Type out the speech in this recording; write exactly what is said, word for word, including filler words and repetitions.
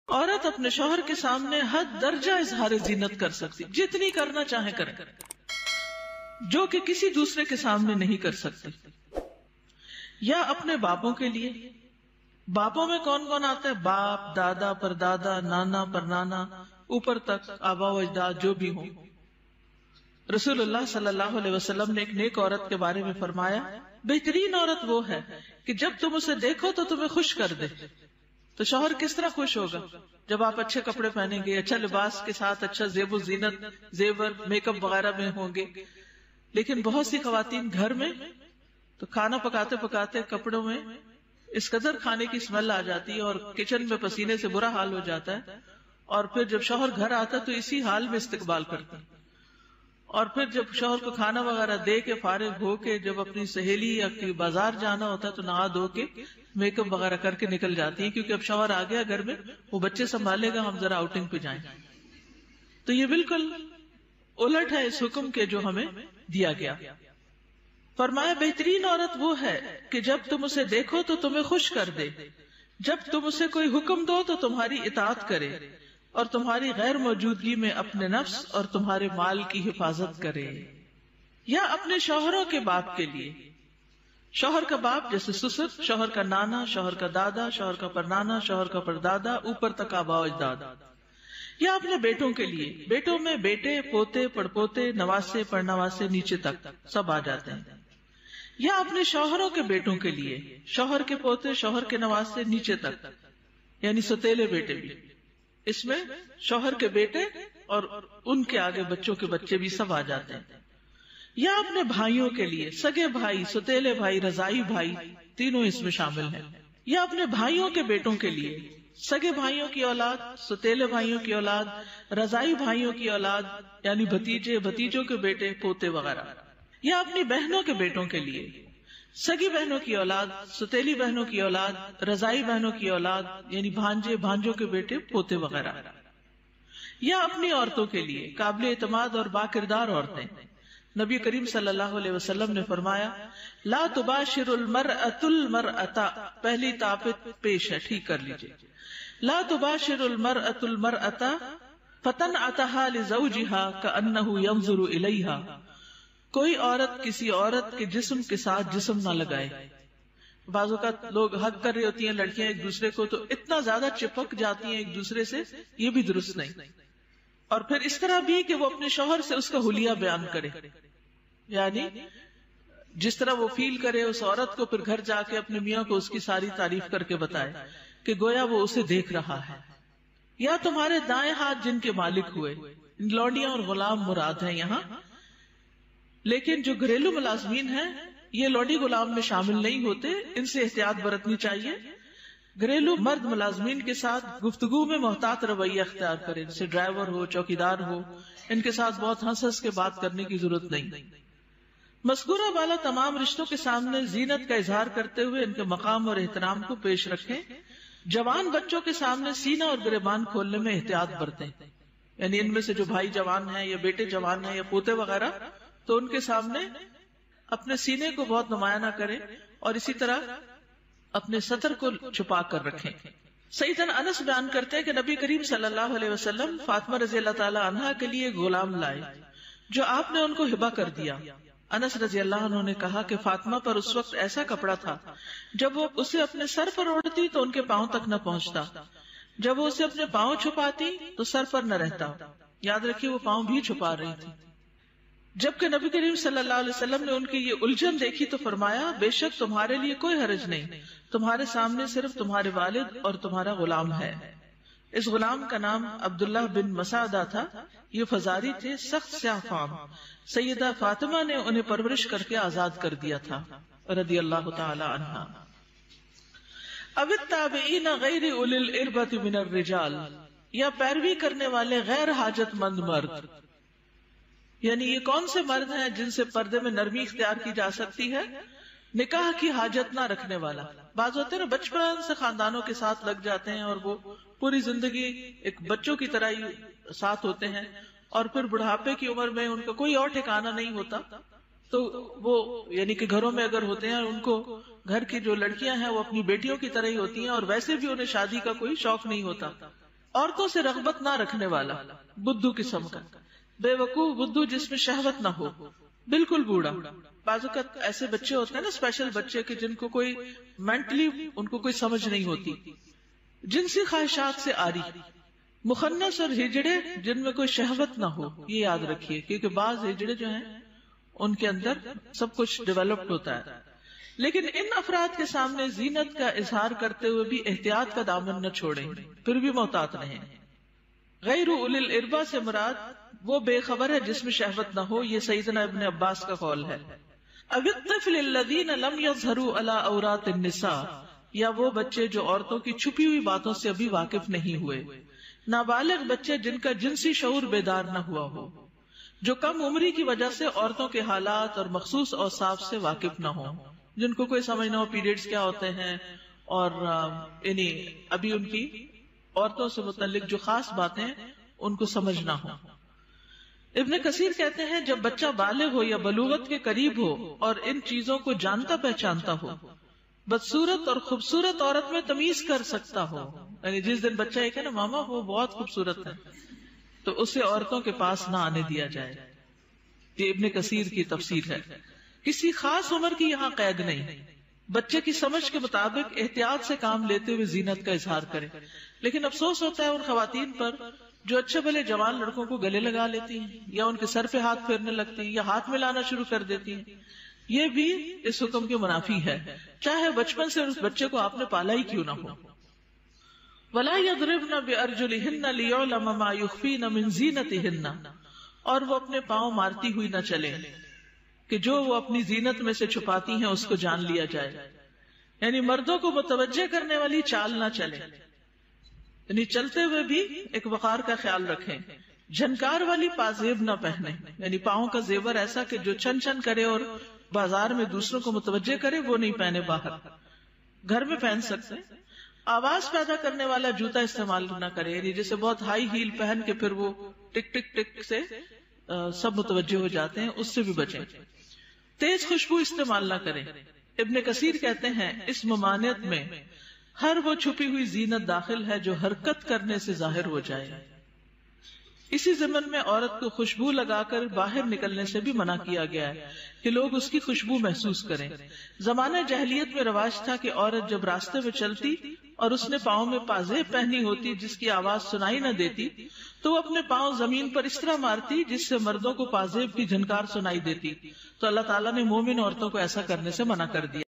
عورت اپنے شوہر کے سامنے حد درجہ اظہار زینت کر سکتی، جتنی کرنا چاہے کرے، جو کہ کسی دوسرے کے سامنے نہیں کر سکتی. یا اپنے باپوں کے لیے، باپوں میں کون کون آتا ہے؟ باپ، دادا، پردادا، نانا، پرنانا، اوپر تک آبا و اجداد جو بھی ہوں. رسول اللہ صلی اللہ علیہ وسلم نے ایک نیک عورت کے بارے میں فرمایا، بہترین عورت وہ ہے کہ جب تم اسے دیکھو تو تمہیں خوش کر دے. تو شوہر کس طرح خوش ہوگا جب آپ اچھے کپڑے پہنیں گے، اچھا لباس کے ساتھ اچھا زیب و زینت، زیور، میک اپ وغیرہ میں ہوں گے. لیکن بہت سی خواتین گھر میں تو کھانا پکاتے پکاتے کپڑوں میں اس قدر کھانے کی اسمیل آ جاتی ہے اور کچن میں پسینے سے برا حال ہو جاتا ہے، اور پھر جب شوہر گھر آتا ہے تو اسی حال میں استقبال کرتے ہیں. اور پھر جب شوہر کو کھانا وغیرہ دے کے فارغ ہو کے جب اپنی سہیلی یا بازار جانا ہوتا ہے تو نہا دھو کے میک اپ وغیرہ کر کے نکل جاتی ہے، کیونکہ اب شوہر آ گیا گھر میں، وہ بچے سنبھالے گا، ہم ذرا آؤٹنگ پہ جائیں. تو یہ بالکل الٹ ہے اس حکم کے جو ہمیں دیا گیا. فرمایا بہترین عورت وہ ہے کہ جب تم اسے دیکھو تو تمہیں خوش کر دے، جب تم اسے کوئی حکم دو تو تمہاری اطاعت کرے، اور تمہاری غیر موجودگی میں اپنے نفس اور تمہارے مال کی حفاظت کرے. یا اپنے شوہروں کے باپ کے لیے، شوہر کا باپ جیسے سسر، شوہر کا نانا، شوہر کا دادا، شوہر کا پرنانا، شوہر کا پردادا، اوپر تک آبا و اجداد. یا اپنے بیٹوں کے لیے، بیٹوں میں بیٹے، پوتے، پڑپوتے، نواسے، پڑنواسے، نیچے تک سب آ جاتے ہیں. یا اپنے شوہروں کے بیٹوں کے لیے، شوہر کے پوتے، شوہر کے نواسے، نیچے تک، یعنی ستیلے بیٹے بھی، اس میں شوہر کے بیٹے اور ان کے آگے بچوں کے بچے بھی سب آ جاتے ہیں. یا اپنے بھائیوں کے لیے، سگے بھائی، ستیلے بھائی، رضائی بھائی، تینوں اس میں شامل ہیں. یا اپنے بھائیوں کے بیٹوں کے لیے، سگے بھائیوں کی اولاد، ستیلے بھائیوں کی اولاد، رضائی بھائیوں کی اولاد یعنی بھتیجے، بھتیجوں کے بیٹے، پوتے وغیرہ. یا اپنی بہنوں کے بیٹوں کے لیے، سگی بہنوں کی اولاد، ستیلی بہنوں کی اولاد، رضائی بہنوں کی اولاد یعنی بھانجے، بھانجوں کے بیٹے، پوتے وغیرہ. یا اپنی عورتوں کے لیے، قابل اعتماد اور با کردار عورتیں. نبی کریم صلی اللہ علیہ وسلم نے فرمایا، لا تباشر المرأة المرأة، پہلی طاقت پیش ہے، ٹھیک کر لیجئے. لا تباشر المرأة المرأة فتنعتها لزوجها كأنه ينظر إليها، کوئی عورت کسی عورت کے جسم کے ساتھ جسم نہ لگائے. بعض اوقات لوگ حق کر رہی ہوتی ہیں لڑکیاں ایک دوسرے کو تو اتنا زیادہ چپک جاتی ہیں ایک دوسرے سے، یہ بھی درست نہیں. اور پھر اس طرح بھی کہ وہ اپنے شوہر سے اس کا حلیہ بیان کرے، یعنی جس طرح وہ فیل کرے اس عورت کو، پھر گھر جا کے اپنے میاں کو اس کی ساری تعریف کر کے بتائے کہ گویا وہ اسے دیکھ رہا ہے. یا تمہارے دائیں ہاتھ جن کے مالک ہوئے، لونڈیاں اور غلام مراد ہیں یہاں، لیکن جو گھریلو ملازمین ہیں یہ لوڈی غلام میں شامل نہیں ہوتے، ان سے احتیاط برتنی چاہیے. گھریلو مرد ملازمین کے ساتھ گفتگو میں محتاط رویہ اختیار کریں، جیسے ڈرائیور ہو، چوکیدار ہو، ان کے ساتھ بہت ہنس ہنس کے بات کرنے کی ضرورت نہیں. مذکورہ والا تمام رشتوں کے سامنے زینت کا اظہار کرتے ہوئے ان کے مقام اور احترام کو پیش رکھیں. جوان بچوں کے سامنے سینہ اور گریبان کھولنے میں احتیاط برتیں، یعنی ان میں سے جو بھائی جوان ہیں یا بیٹے جوان ہیں یا پوتے وغیرہ، تو ان کے سامنے اپنے سینے کو بہت نمایاں نہ کریں، اور اسی طرح اپنے سطر کو چھپا کر رکھیں. سیدنا انس بیان کرتے ہیں کہ نبی کریم صلی اللہ علیہ وسلم فاطمہ رضی اللہ تعالی عنہا کے لیے ایک غلام لائے جو آپ نے ان کو ہبہ کر دیا. انس رضی اللہ عنہ نے کہا کہ فاطمہ پر اس وقت ایسا کپڑا تھا جب وہ اسے اپنے سر پر اوڑھتی تو ان کے پاؤں تک نہ پہنچتا، جب وہ اسے اپنے پاؤں چھپاتی تو سر پر نہ رہتا. یاد رکھیے وہ پاؤں بھی چھپا رہی تھی. جبکہ نبی کریم صلی اللہ علیہ وسلم نے ان کی یہ الجھن دیکھی تو فرمایا، بے شک تمہارے لیے کوئی حرج نہیں، تمہارے سامنے صرف تمہارے والد اور تمہارا غلام ہے. اس غلام کا نام عبداللہ بن مسعدہ تھا. یہ فزاری تھے، سخت سیاہ فام. سیدہ فاطمہ نے انہیں پرورش کر کے آزاد کر دیا تھا رضی اللہ تعالی عنہا. اب التابعین غیر اولی الاربۃ من الرجال، یا پیروی کرنے والے غیر حاجت مند مرد، یعنی یہ کون سے مرد ہیں جن سے پردے میں نرمی اختیار کی جا سکتی ہے؟ نکاح کی حاجت نہ رکھنے والا. بعض ہوتے ہیں نا بچپن سے خاندانوں کے ساتھ لگ جاتے ہیں اور وہ پوری زندگی ایک بچوں کی طرح ہی ساتھ ہوتے ہیں، اور پھر بڑھاپے کی عمر میں ان کا کوئی اور ٹھکانہ نہیں ہوتا، تو وہ یعنی کہ گھروں میں اگر ہوتے ہیں ان کو گھر کی جو لڑکیاں ہیں وہ اپنی بیٹیوں کی طرح ہی ہوتی ہیں، اور ویسے بھی انہیں شادی کا کوئی شوق نہیں ہوتا. عورتوں سے رغبت نہ رکھنے والا، بدھو قسم کا، بے وقوف بدھو جس میں شہوت نہ ہو، بالکل بوڑھا. بعض اوقات ایسے بچے ہوتے ہیں نا اسپیشل بچے کہ جن کو کوئی مینٹلی ان کو کوئی سمجھ نہیں ہوتی، جنسی خواہشات سے آری، مخنث اور ہجڑے جن میں کوئی شہوت نہ ہو. یہ یاد رکھیے کیونکہ بعض ہجڑے جو ہیں ان کے اندر سب کچھ ڈیولپڈ ہوتا ہے، لیکن ان افراد کے سامنے زینت کا اظہار کرتے ہوئے بھی احتیاط کا دامن نہ چھوڑیں، پھر بھی محتاط رہیں. غیر اولی الاربا سے مراد وہ بے خبر ہے جس میں شہوت نہ ہو. یہ سیدنا ابن عباس کا قول ہے. اب الطفل الذین لم یظہروا علی عورات النساء، یا وہ بچے جو عورتوں کی چھپی ہوئی باتوں سے ابھی واقف نہیں ہوئے. نابالغ بچے جن کا جنسی شعور بیدار نہ ہوا ہو، جو کم عمری کی وجہ سے عورتوں کے حالات اور مخصوص اوصاف سے واقف نہ ہوں، جن کو کوئی سمجھ نہ ہو پیریڈز کیا ہوتے ہیں، اور یعنی ابھی ان کی عورتوں سے متعلق جو خاص باتیں ان کو سمجھ نہ ہو. ابن کثیر کہتے ہیں جب بچہ بالغ ہو یا بلوغت کے قریب ہو اور ان چیزوں کو جانتا پہچانتا ہو، بدصورت اور خوبصورت عورت میں تمیز کر سکتا ہو، یعنی جس دن بچہ ایک ہے نا ماما وہ بہت خوبصورت ہے تو اسے عورتوں کے پاس نہ آنے دیا جائے. یہ ابن کثیر کی تفسیر ہے. کسی خاص عمر کی یہاں قید نہیں، بچے کی سمجھ کے مطابق احتیاط سے کام لیتے ہوئے زینت کا اظہار کرے. لیکن افسوس ہوتا ہے ان خواتین پر جو اچھے بھلے جوان لڑکوں کو گلے لگا لیتی ہیں یا ان کے سر پہ ہاتھ پھیرنے لگتی ہیں یا ہاتھ ملانا شروع کر دیتی ہیں. یہ بھی اس حکم کے منافی ہے، چاہے بچپن سے اس بچے کو آپ نے پالا ہی کیوں نہ ہو. وَلَا يَضْرِبْنَ بِأَرْجُلِهِنَّ لِيُعْلَمَ مَا يُخْفِينَ مِنْ زِينَتِهِنَّ، اور وہ اپنے پاؤں مارتی ہوئی نہ چلیں کہ جو وہ اپنی زینت میں سے چھپاتی ہیں اس کو جان لیا جائے. یعنی مردوں کو متوجہ کرنے والی چال نہ چلے، یعنی چلتے ہوئے بھی ایک وقار کا خیال رکھیں. جھنکار والی پازیب نہ پہنے، یعنی پاؤں کا زیور ایسا کہ جو چھن چھن کرے اور بازار میں دوسروں کو متوجہ کرے وہ نہیں پہنے. باہر گھر میں پہن سکتے. آواز پیدا کرنے والا جوتا استعمال نہ کرے، یعنی جیسے بہت ہائی ہیل پہن کے پھر وہ ٹک ٹک ٹک سے سب متوجہ ہو جاتے ہیں، اس سے بھی بچیں. تیز خوشبو استعمال نہ کریں. ابن کثیر کہتے ہیں اس ممانعت میں ہر وہ چھپی ہوئی زینت داخل ہے جو حرکت کرنے سے ظاہر ہو جائے. اسی ضمن میں عورت کو خوشبو لگا کر باہر نکلنے سے بھی منع کیا گیا ہے کہ لوگ اس کی خوشبو محسوس کریں. زمانہ جاہلیت میں رواج تھا کہ عورت جب راستے میں چلتی اور اس نے پاؤں میں پازیب پہنی ہوتی جس کی آواز سنائی نہ دیتی تو وہ اپنے پاؤں زمین پر اس طرح مارتی جس سے مردوں کو پازیب کی جھنکار سنائی دیتی. تو اللہ تعالیٰ نے مومن عورتوں کو ایسا کرنے سے منع کر دیا.